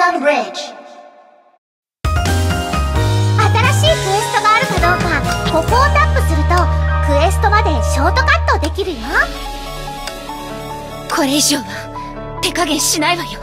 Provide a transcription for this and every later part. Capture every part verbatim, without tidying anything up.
ンブリッジ。新しいクエストがあるかどうか、ここをタップするとクエストまでショートカットできるよ。 これ以上は手加減しないわよ。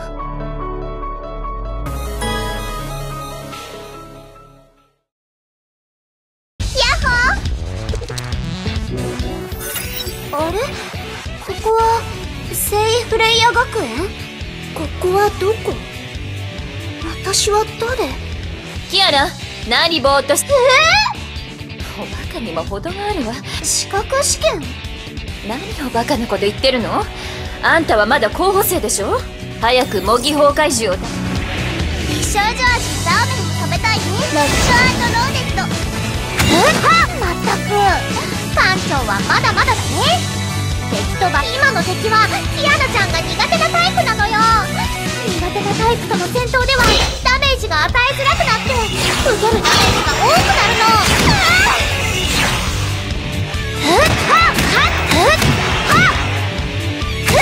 あれ？ここは聖フレイヤ学園？ここはどこ？私は誰？ キアラ、何ぼーっとし… えー、おバカにも程があるわ。 資格試験？ 何をバカなこと言ってるの？あんたはまだ候補生でしょ。早く模擬崩壊獣を… 美少女味のラーメンを食べたいね。ロック&ローデット。えはっ、まったく館長はまだまだだね。敵とば今の敵はキアナちゃんが苦手なタイプなのよ。苦手なタイプとの戦闘ではダメージが与えづらくなって受けるダメージが多くなるの。ふっはっはっふっはっふっはっはっふっはっふっはっふっはっふっ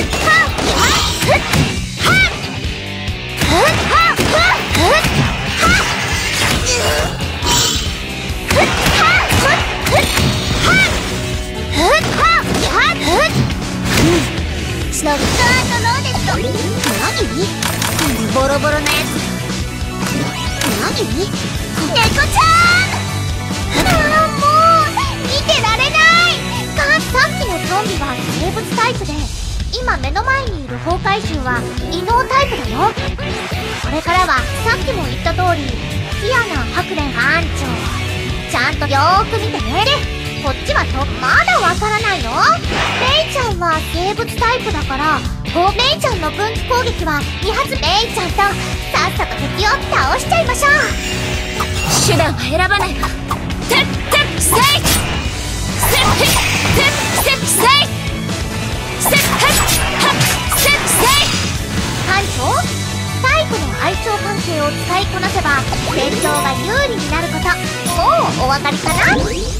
ロック&ローデット。何？ボロボロなやつ。何？猫ちゃん。ああ、もう見てられない。かさっきのゾンビは生物タイプで、今目の前にいる崩壊獣は異能タイプだよ。これからはさっきも言った通り、キアナ白蓮班長ちゃんとよーく見てね。でこっちはとまだわからないの？メイちゃんは生物タイプだから、メイちゃんの分岐攻撃はに発。メイちゃんとさっさと敵を倒しちゃいましょう。 手段は選ばないわ。テッテッセイセッテッテッセッセイセッテッハッセッセイ。 班長、タイプの相性関係を使いこなせば戦闘が有利になること、もうお分かりかな？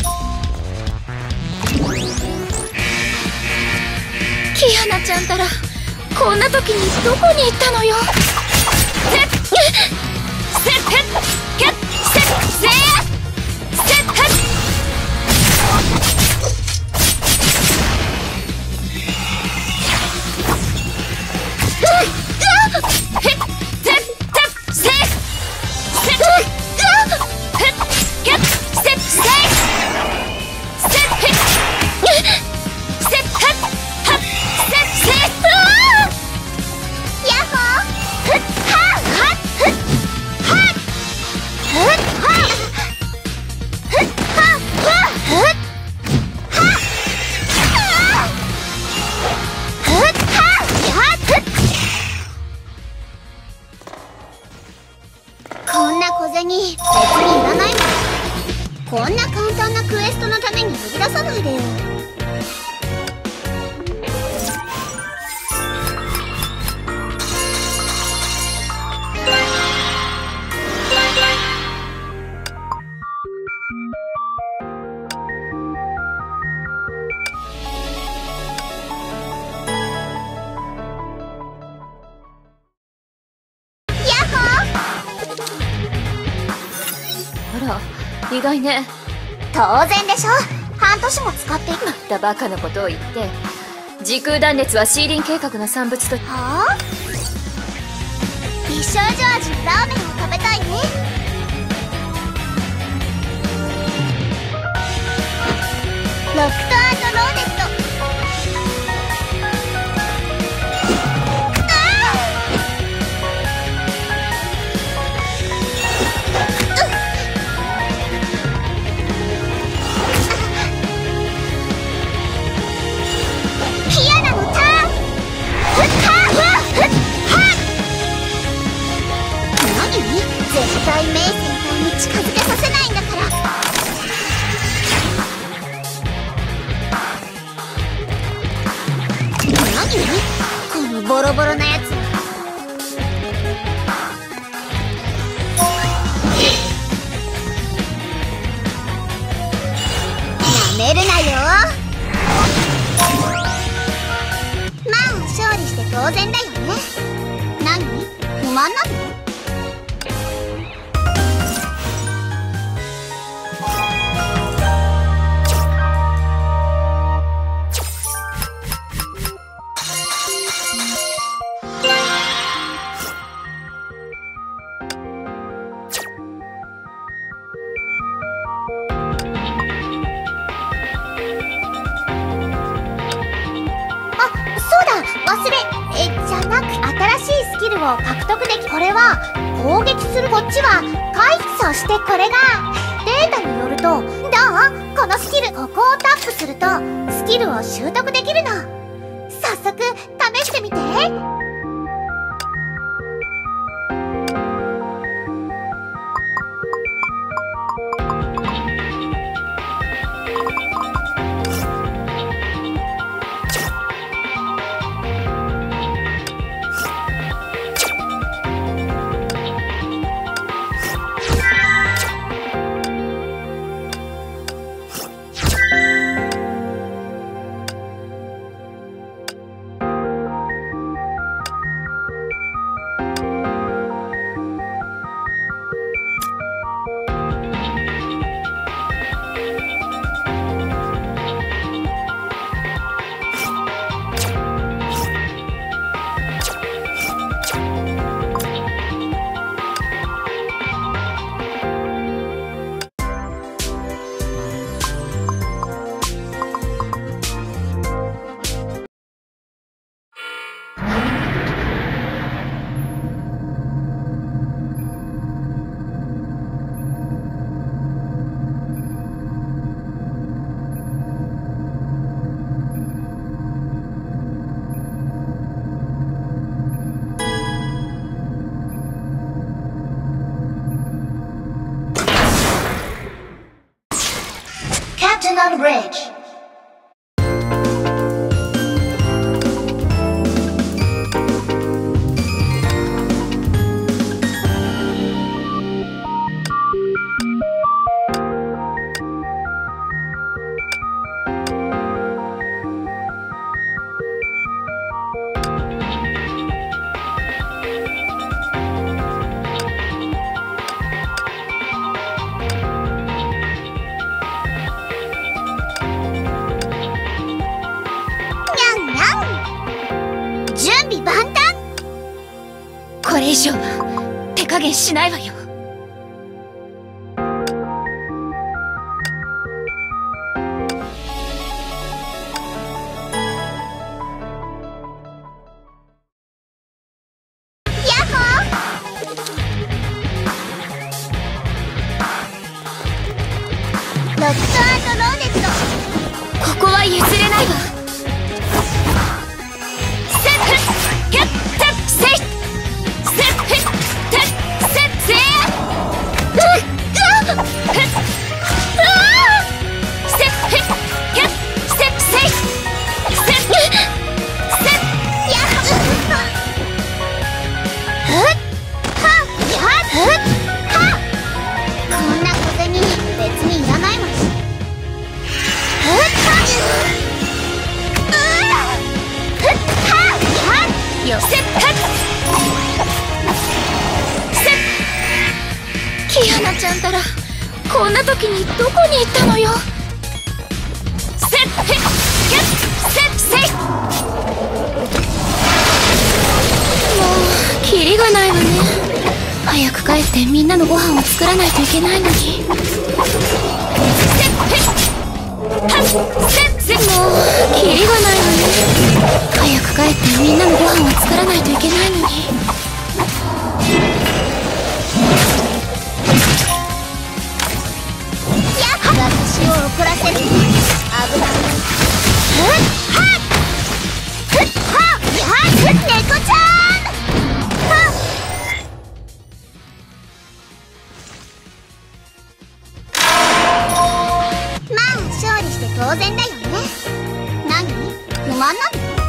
キアナちゃんたらこんな時にどこに行ったのよ。セッセッセッケッセッセーセッヘッヘッセッセッセッセッヘッケッセッセッセッヘッセッヘッこんな小銭別にいらないもん。こんな簡単なクエストのために呼び出さないでよ。 あら、意外ね。 当然でしょ。半年も使っていく。 またバカなことを言って。時空断裂はシーリン計画の産物と… はあ？美少女味のラーメンを食べたいね。ロック&ローデット。絶対メイ先輩に近づけさせないんだから。何？このボロボロなやつ。なめるなよ。まあ勝利して当然だよね。何？不満なの？ 失礼。え、じゃなく、新しいスキルを獲得でき、これは攻撃する、こっちは回避。そしてこれがデータによると、どう？このスキル、ここをタップするとスキルを習得できるの。早速試してみて。On bridge.準備万端。 これ以上は手加減しないわよ。 ヤッホー。ロック&ローネット。 ここは譲れないわ。キアナちゃんたらこんな時にどこに行ったのよ。セッヘッゲッセッセイ。もうキリがないわね。早く帰ってみんなのご飯を作らないといけないのに。セッヘッハッセッセイ。もうキリがないわね。早く帰ってみんなのご飯を作らないといけないのに。 私を怒らせる。危ない。ふっはっふっはっやっふっ猫ちゃん。はっまあ勝利して当然だよね。何？不満なの？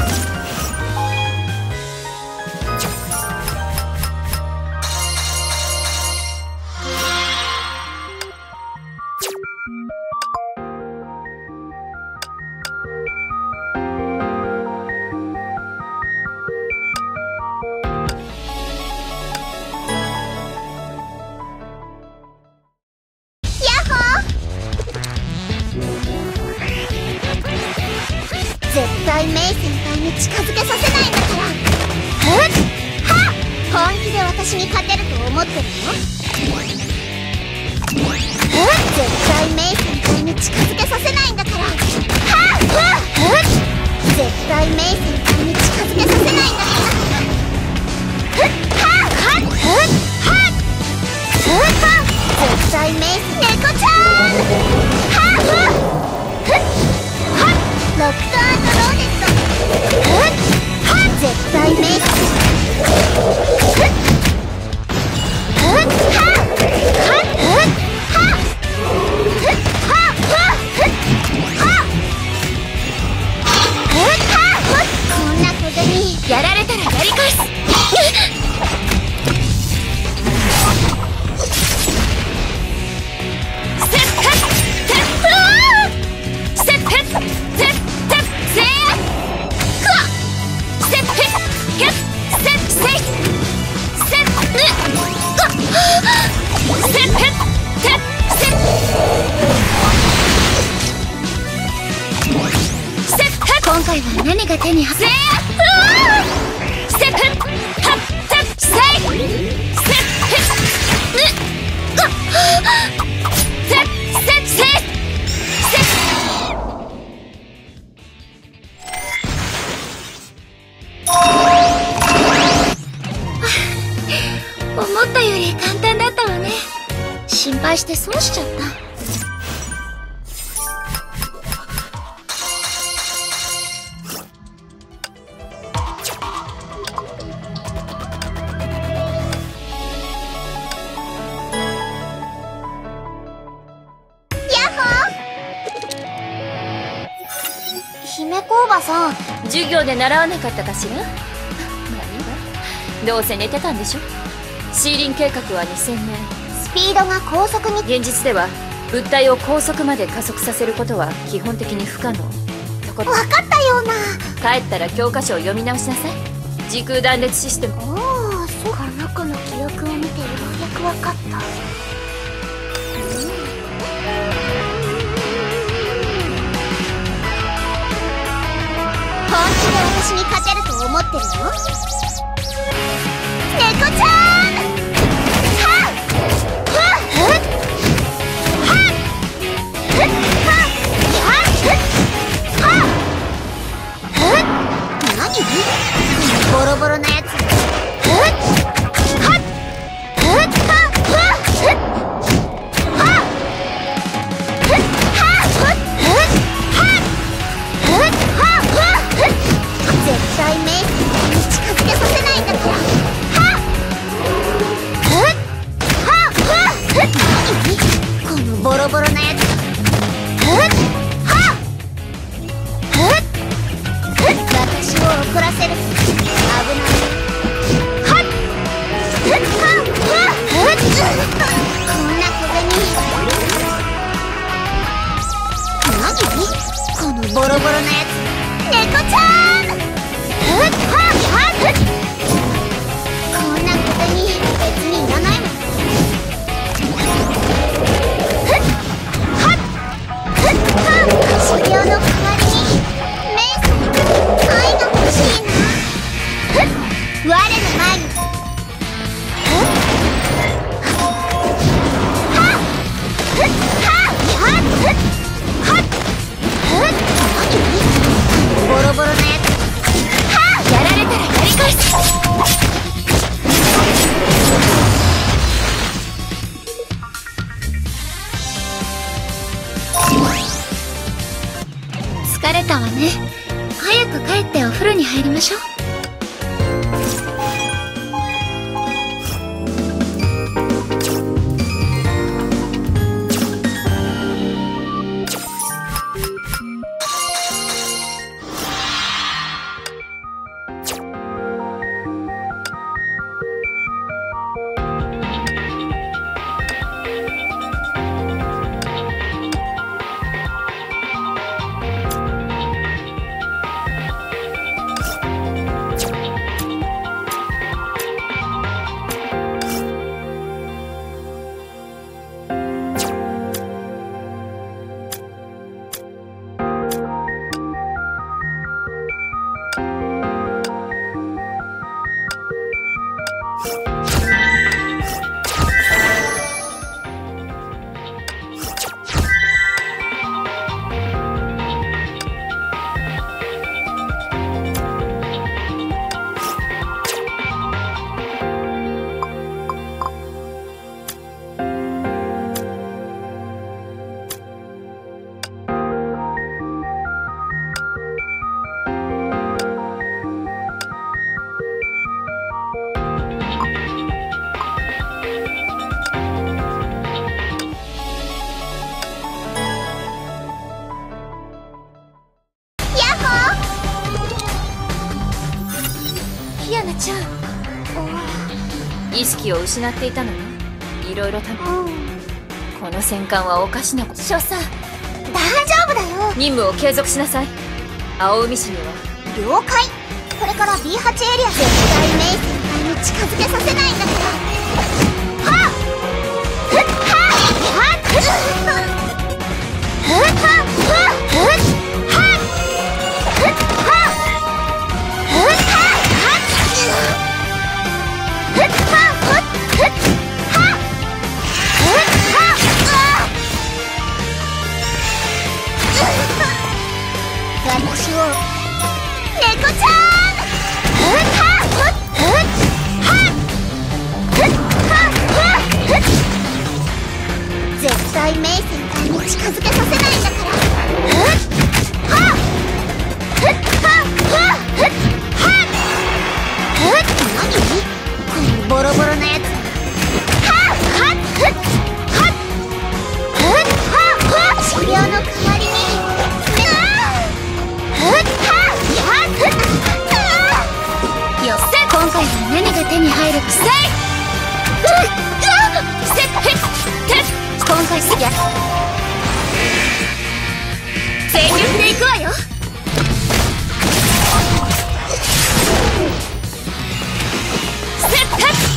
絶対メイ先輩に近づけさせないんだから。ふっはっ本気で私に勝てると思ってるの？ふっ絶対メイ先輩に近づけさせないんだから。はっふっ絶対メイ先輩に近づけさせないんだから。 何が手に入る。ステップハッタッセイステップセッセッセッ思ったより簡単だったわね。心配して損しちゃった。 姫子おばさん、 授業で習わなかったかしら。まあいいわ、どうせ寝てたんでしょ。シーリン計画はにせんねん。 スピードが高速に。 現実では物体を高速まで加速させることは基本的に不可能。ところ分かったような。 帰ったら教科書を読み直しなさい。時空断裂システム。 おお、そう。この子の記憶を見てようやく分かった。本気で私に勝てると思ってるの？猫ちゃん！はっ！はっ！はっ！はっ！はっ！何？ボロボロなやつ。はっ！はっ！はっ！絶対メイに近づけさせないんだから。はっはっはっ。何？このボロボロなやつ。はっはっはっ。私を怒らせると危ない。はっはっはっはっ。こんな小銭。何？このボロボロなやつ。猫ちゃん！こんなことに別にいらないもん。修行の代わりにメイさん、愛が欲しいな。我の前に。ボロボロなやつ。やられたらやり返す。疲れたわね。早く帰ってお風呂に入りましょう。ちゃん、意識を失っていたのね。いろいろたぶん、うん、この戦艦はおかしなこと。 少佐、大丈夫だよ。 任務を継続しなさい。青海市には。 了解。これから ビーはち エリア。絶対メイ先輩に近づけさせないんだから。はっふっはっはっふっはっふっはっふっはっふっはっ対メイ先輩に近づけさせないんだから。何？このボロボロなやつ。治療の代わりに。 よっせ、今回は何が手に入るか。せい今回すぎゃ全力でいくわよ。せっ